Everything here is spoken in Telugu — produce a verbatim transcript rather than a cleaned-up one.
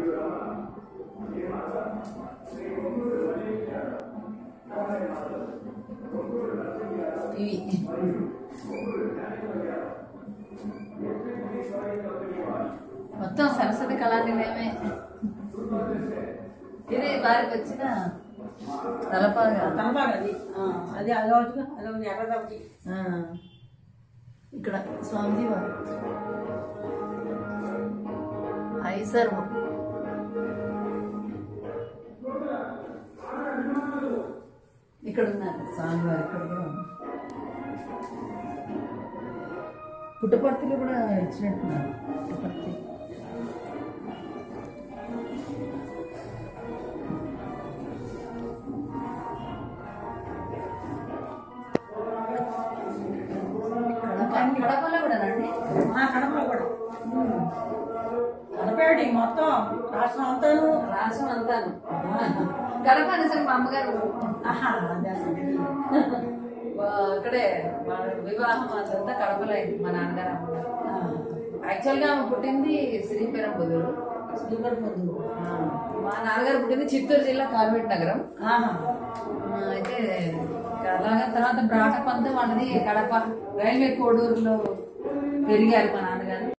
ఇవి మొత్తం సరస్వతి కళానిలయమే. ఇది వారికి వచ్చిన తలపాగా తలపాగా అది అది అదొకటి అదొకటి ఎర్రదొకటి. ఇక్కడ స్వామిజీ వారు ఐసర్ ఇక్కడ ఉన్నారు. స్వామి వారు ఇక్కడ కూడా పుట్టపర్తిలో కూడా ఇచ్చినట్టున్నారు. పుట్టపర్తి కడపలో కూడా రండి. కడపలో కూడా కడపేటి మొత్తం రాష్ట్రం అంతాను. రాష్ట్రం అంతాను కడప అనేసరికి మా అమ్మగారు ఇక్కడే వివాహం అదంతా కడపలో అయింది. మా నాన్నగారు అమ్మగారు యాక్చువల్గా ఆమె పుట్టింది శ్రీపెరంబుదూరు. శ్రీపెరంబుదూరు మా నాన్నగారు పుట్టింది చిత్తూరు జిల్లా కార్వేట్ నగరం. అయితే అలాగే తర్వాత బ్రాటప్ అంతా వాళ్ళది కడప రైల్వే కోడూరులో పెరిగారు మా నాన్నగారు.